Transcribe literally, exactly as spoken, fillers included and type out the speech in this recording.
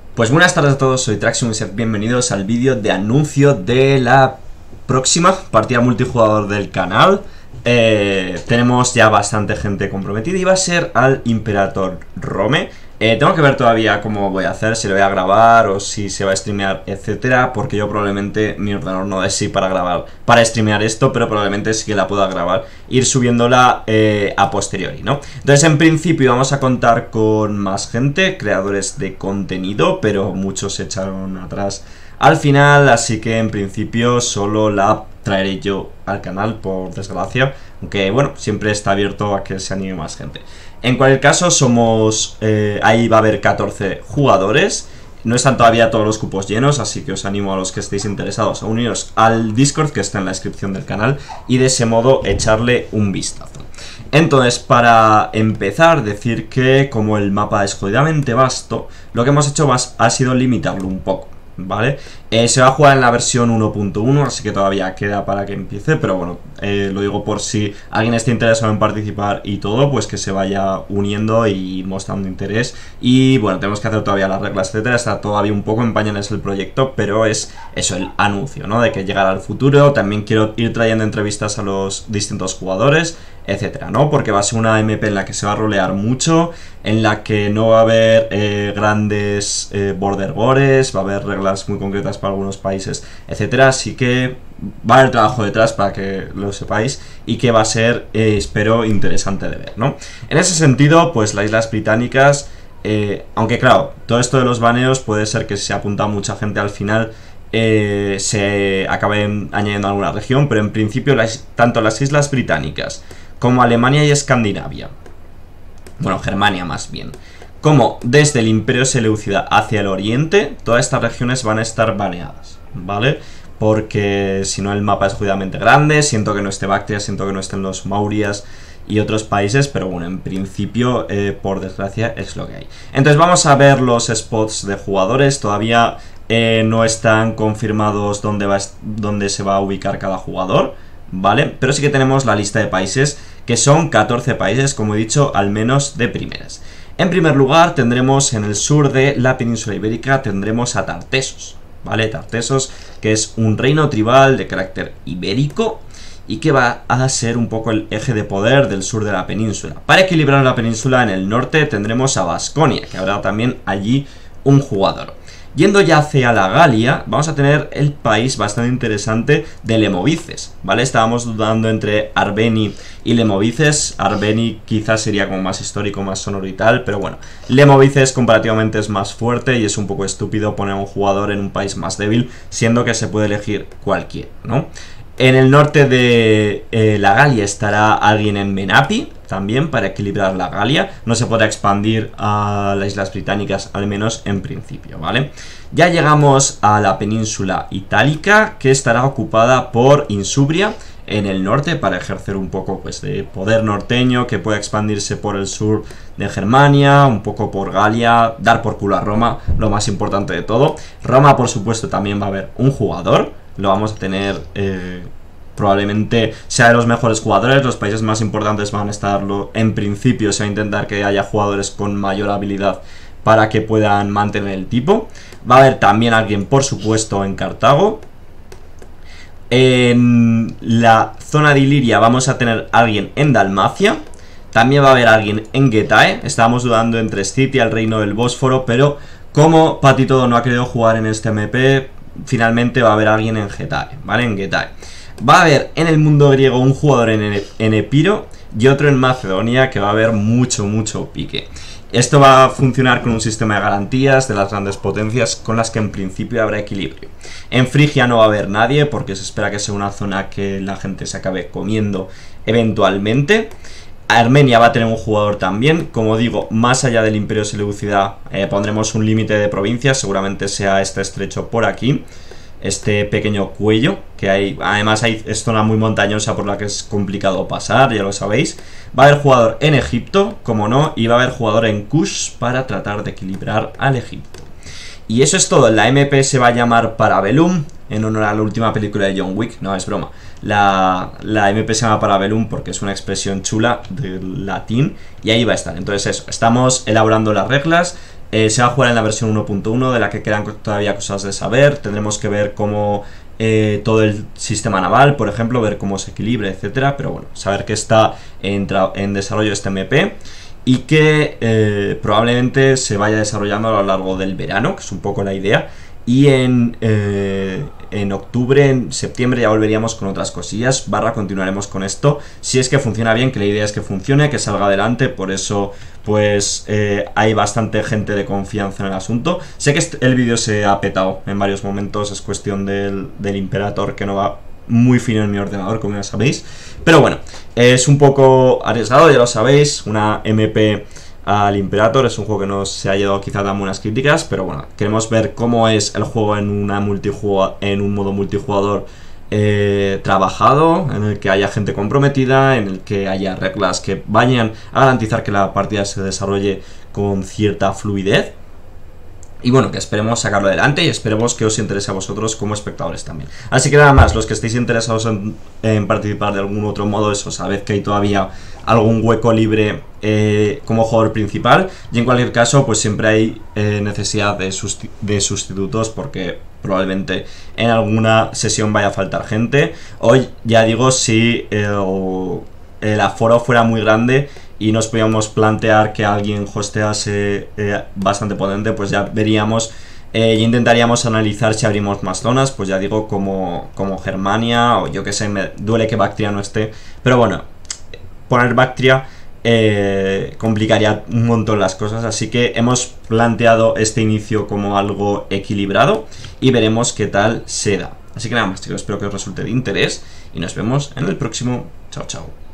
Pues buenas tardes a todos, soy Traxium y sed bienvenidos al vídeo de anuncio de la próxima partida multijugador del canal. Eh, tenemos ya bastante gente comprometida y va a ser al Imperator Rome. Eh, tengo que ver todavía cómo voy a hacer, si lo voy a grabar o si se va a streamear, etcétera, porque yo probablemente mi ordenador no es sí para grabar, para streamear esto, pero probablemente sí que la pueda grabar, ir subiéndola eh, a posteriori, ¿no? Entonces, en principio vamos a contar con más gente, creadores de contenido, pero muchos se echaron atrás al final, así que en principio solo la traeré yo al canal, por desgracia, aunque bueno, siempre está abierto a que se anime más gente. En cualquier caso, somos eh, ahí va a haber catorce jugadores. No están todavía todos los cupos llenos, así que os animo a los que estéis interesados a uniros al Discord, que está en la descripción del canal, y de ese modo echarle un vistazo. Entonces, para empezar, decir que como el mapa es jodidamente vasto, lo que hemos hecho ha sido limitarlo un poco, ¿vale? Eh, se va a jugar en la versión uno punto uno, así que todavía queda para que empiece, pero bueno, eh, lo digo por si alguien está interesado en participar y todo, pues que se vaya uniendo y mostrando interés. Y bueno, tenemos que hacer todavía las reglas, etcétera, está todavía un poco en pañales el proyecto, pero es eso, el anuncio, ¿no? De que llegará al futuro. También quiero ir trayendo entrevistas a los distintos jugadores, etcétera, ¿no? Porque va a ser una M P en la que se va a rolear mucho, en la que no va a haber eh, grandes eh, border wars, va a haber reglas muy concretas para algunos países, etcétera, así que va a haber trabajo detrás para que lo sepáis y que va a ser, eh, espero, interesante de ver, ¿no? En ese sentido, pues las Islas Británicas, eh, aunque claro, todo esto de los baneos puede ser que si se apunta mucha gente al final eh, se acabe añadiendo a alguna región, pero en principio las, tanto las Islas Británicas como Alemania y Escandinavia, bueno, Germania más bien, como desde el Imperio Seleucida hacia el oriente, todas estas regiones van a estar baneadas, ¿vale? Porque si no el mapa es jodidamente grande, siento que no esté Bactria, siento que no estén los Maurias y otros países, pero bueno, en principio, eh, por desgracia, es lo que hay. Entonces vamos a ver los spots de jugadores, todavía eh, no están confirmados dónde, va, dónde se va a ubicar cada jugador, ¿vale? Pero sí que tenemos la lista de países, que son catorce países, como he dicho, al menos de primeras. En primer lugar, tendremos en el sur de la península ibérica, tendremos a Tartesos, ¿vale? Tartesos, que es un reino tribal de carácter ibérico y que va a ser un poco el eje de poder del sur de la península. Para equilibrar la península, en el norte tendremos a Baskonia, que habrá también allí un jugador. Yendo ya hacia la Galia, vamos a tener el país bastante interesante de Lemovices, ¿vale? Estábamos dudando entre Arbeni y Lemovices. Arbeni quizás sería como más histórico, más sonoro y tal, pero bueno, Lemovices comparativamente es más fuerte y es un poco estúpido poner a un jugador en un país más débil, siendo que se puede elegir cualquiera, ¿no? En el norte de eh, la Galia estará alguien en Menapi, también para equilibrar la Galia. No se podrá expandir a las Islas Británicas, al menos en principio, ¿vale? Ya llegamos a la península itálica, que estará ocupada por Insubria en el norte, para ejercer un poco pues de poder norteño, que pueda expandirse por el sur de Germania, un poco por Galia, dar por culo a Roma, lo más importante de todo. Roma, por supuesto, también va a haber un jugador, lo vamos a tener, eh, probablemente sea de los mejores jugadores, los países más importantes van a estarlo, en principio se va a intentar que haya jugadores con mayor habilidad para que puedan mantener el tipo. Va a haber también alguien, por supuesto, en Cartago. En la zona de Iliria vamos a tener alguien en Dalmacia. También va a haber alguien en Getae. Estábamos dudando entre Scitia, el reino del Bósforo, pero como Patito no ha querido jugar en este M P, finalmente va a haber alguien en Getae, ¿vale? En Getae. Va a haber en el mundo griego un jugador en, en Epiro y otro en Macedonia, que va a haber mucho, mucho pique. Esto va a funcionar con un sistema de garantías de las grandes potencias con las que en principio habrá equilibrio. En Frigia no va a haber nadie porque se espera que sea una zona que la gente se acabe comiendo eventualmente. Armenia va a tener un jugador también, como digo, más allá del Imperio Seleucida eh, pondremos un límite de provincias, seguramente sea este estrecho por aquí, este pequeño cuello, que hay, además hay, es zona muy montañosa por la que es complicado pasar, ya lo sabéis. Va a haber jugador en Egipto, como no, y va a haber jugador en Kush para tratar de equilibrar al Egipto. Y eso es todo. La M P se va a llamar Parabellum, en honor a la última película de John Wick. No, es broma. La, la M P se llama Parabellum porque es una expresión chula del latín y ahí va a estar. Entonces eso, estamos elaborando las reglas. Eh, se va a jugar en la versión uno punto uno, de la que quedan todavía cosas de saber. Tendremos que ver cómo eh, todo el sistema naval, por ejemplo, ver cómo se equilibra, etcétera. Pero bueno, saber que está en, en desarrollo este M P y que eh, probablemente se vaya desarrollando a lo largo del verano, que es un poco la idea. Y en, eh, en octubre, en septiembre ya volveríamos con otras cosillas, barra continuaremos con esto, si es que funciona bien, que la idea es que funcione, que salga adelante. Por eso pues eh, hay bastante gente de confianza en el asunto. Sé que este, el vídeo se ha petado en varios momentos, es cuestión del, del Imperator, que no va muy fino en mi ordenador, como ya sabéis. Pero bueno, es un poco arriesgado, ya lo sabéis, una M P al Imperator, es un juego que no se ha llevado quizá tan buenas críticas, pero bueno, queremos ver cómo es el juego en, una multijugador, en un modo multijugador eh, trabajado, en el que haya gente comprometida, en el que haya reglas que vayan a garantizar que la partida se desarrolle con cierta fluidez. Y bueno, que esperemos sacarlo adelante y esperemos que os interese a vosotros como espectadores también. Así que nada más, los que estéis interesados en, en participar de algún otro modo, eso, sabed que hay todavía algún hueco libre eh, como jugador principal. Y en cualquier caso, pues siempre hay eh, necesidad de, susti de sustitutos, porque probablemente en alguna sesión vaya a faltar gente. Hoy, ya digo, si el, el aforo fuera muy grande y nos podíamos plantear que alguien hostease eh, bastante potente, pues ya veríamos eh, y intentaríamos analizar si abrimos más zonas, pues ya digo, como, como Germania, o yo que sé, me duele que Bactria no esté, pero bueno, poner Bactria eh, complicaría un montón las cosas, así que hemos planteado este inicio como algo equilibrado y veremos qué tal se da. Así que nada más, chicos, espero que os resulte de interés y nos vemos en el próximo. Chao, chao.